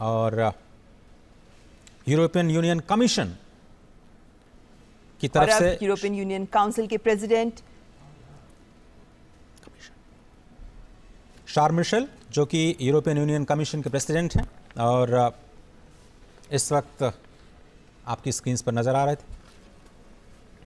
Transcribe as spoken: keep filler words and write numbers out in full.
और European Union commission की तरफ से यूरोपियन यूनियन काउंसिल के प्रेसिडेंट शार्ल मिशेल, जो कि यूरोपियन यूनियन कमीशन के प्रेसिडेंट हैं और इस वक्त आपकी स्क्रीन पर नजर आ रहे थे।